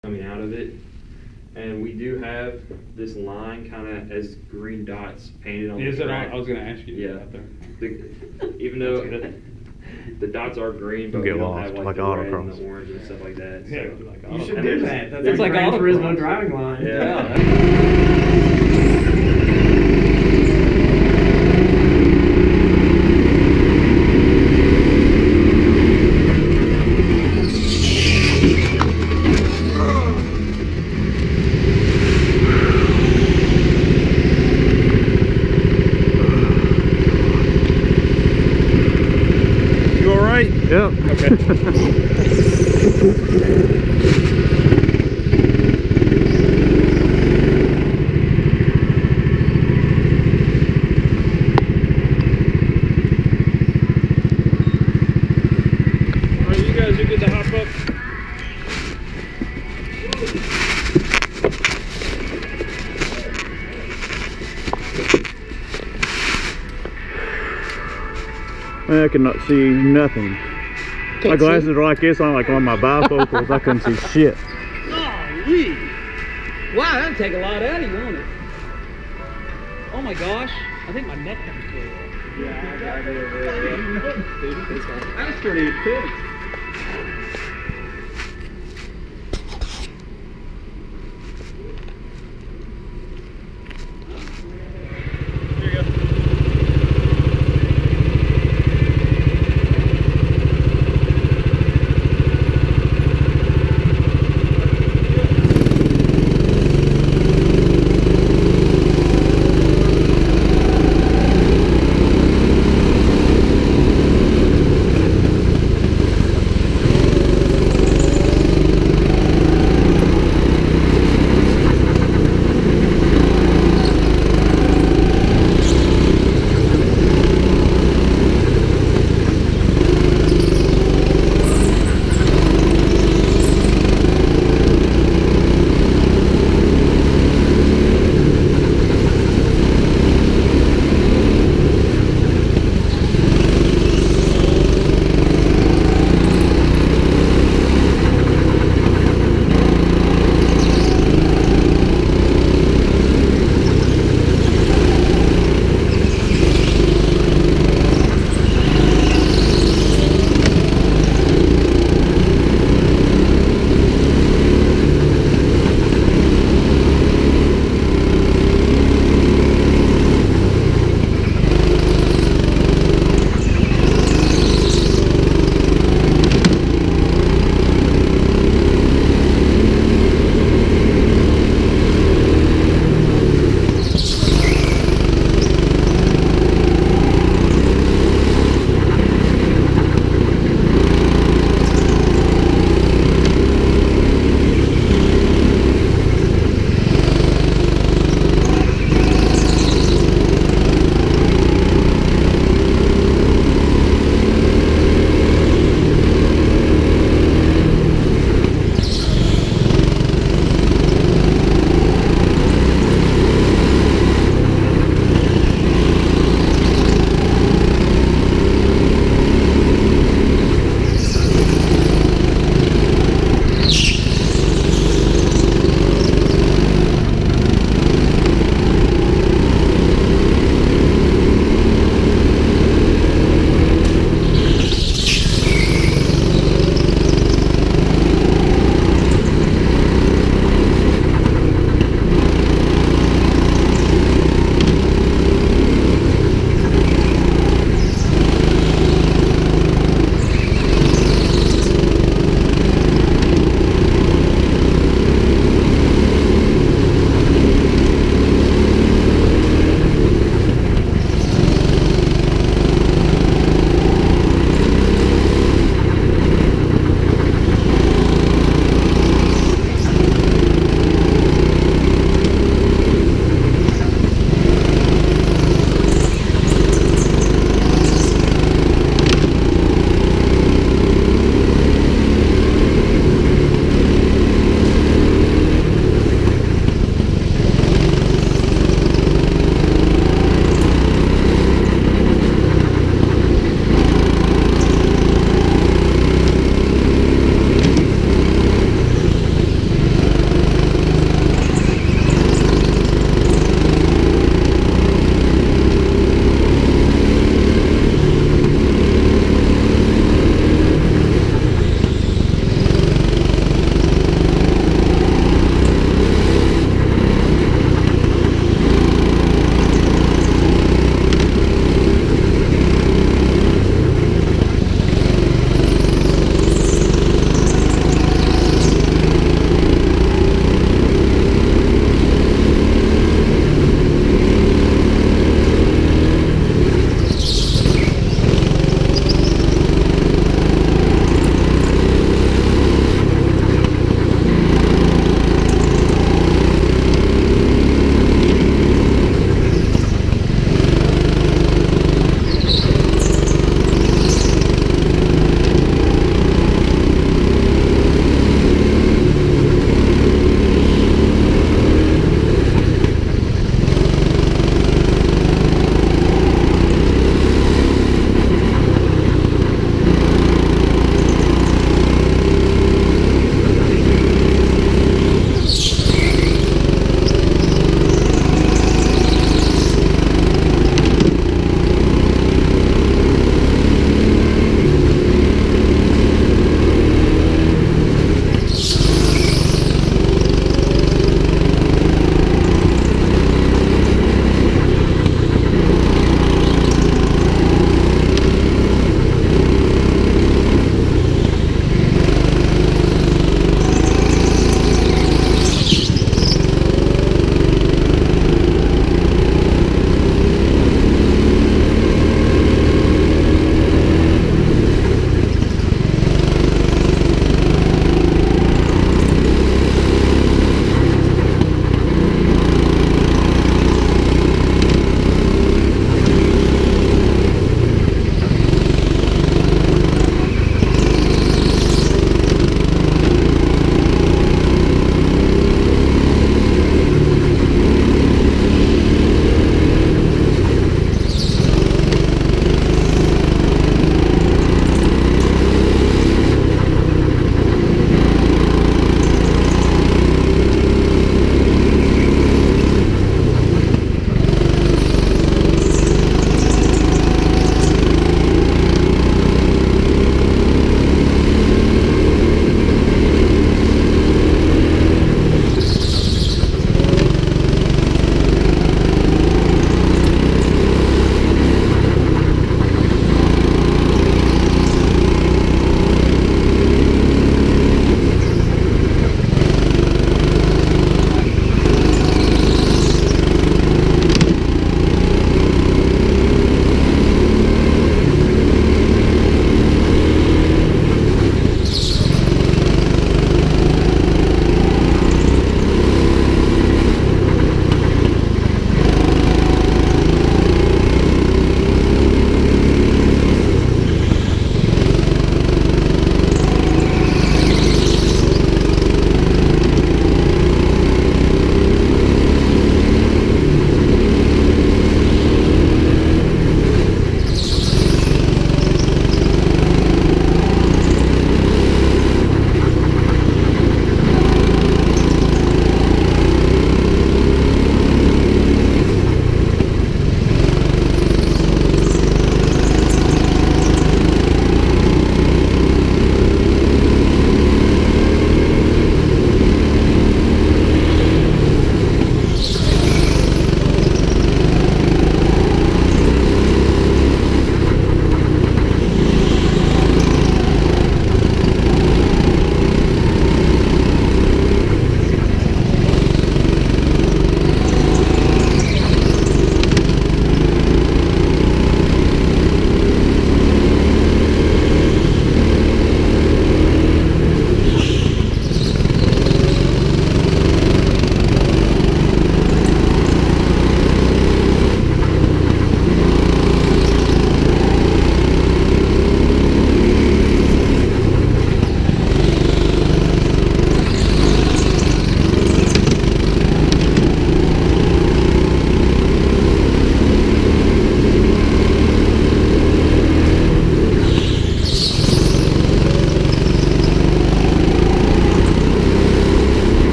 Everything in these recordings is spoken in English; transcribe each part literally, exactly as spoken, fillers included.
coming out of it. And we do have this line kind of as green dots painted on Is the it track. on? I was going to ask you. Yeah. Out there. The, even though the dots are green, but You we get don't lost, have like, like the red and autocross. the orange and stuff like that. So. Yeah, like You should And do there's- that. That's there's like a Gran Gran Turismo Turismo driving line. Yeah. You all right? Yep. Okay. You guys are good to hop up. I cannot see nothing. My glasses are like this, I'm like on my bifocals, I couldn't see shit. Golly. Wow, that'd take a lot out of you, won't it? Oh my gosh, I think my neck comes through. Yeah, I got it over there. That's pretty intense. There you go.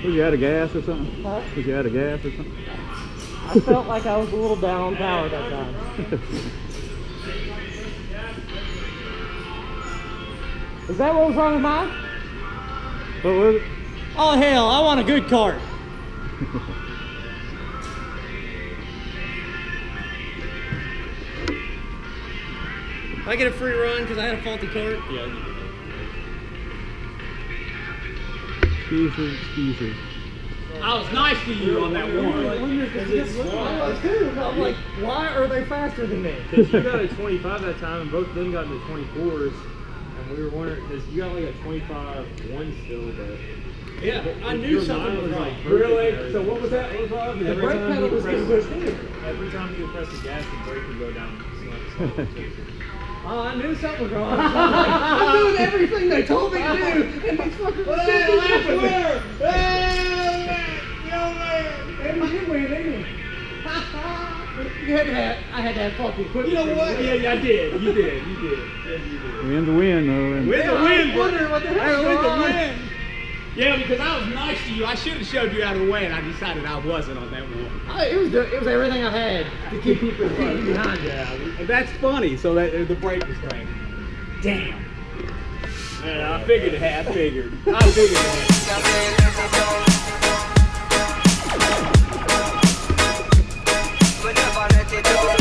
Was you out of gas or something? Huh? Was you out of gas or something? I felt like I was a little down on power that time. Is that what was wrong with mine? What was it? Oh hell, I want a good cart. I get a free run because I had a faulty cart? Yeah. Excuses, excuses. I was nice to you on that one. I'm like, why are they faster than me? Because you got a twenty-five that time, and both of them got into twenty-fours, and we were wondering because you got like a twenty-five one still, but Yeah, I your knew something mind was like wrong. perfect and Really? everything. So what was that? What was wrong? The Every brake time pedal you was getting press- pushed in. Every time you press the gas, the brake would go down slow. slow. Oh, I knew something was wrong. I'm doing everything they told me to do, and these fuckers were still laughing. And you did win, didn't you? You had to have, I had to have faulty equipment. You know what? Yeah, yeah, I did. You did. You did. Yes, you did. Win's a win though. And With the I win, was wondering what the hell Hey, was with the going on. win. Yeah, because I was nice to you. I should have showed you out of the way, and I decided I wasn't on that one. I, it was the, it was everything I had to keep you from keep you behind you. Yeah, and that's funny. So that the brake was great. Damn. Yeah, I figured it had. I figured. I figured it had.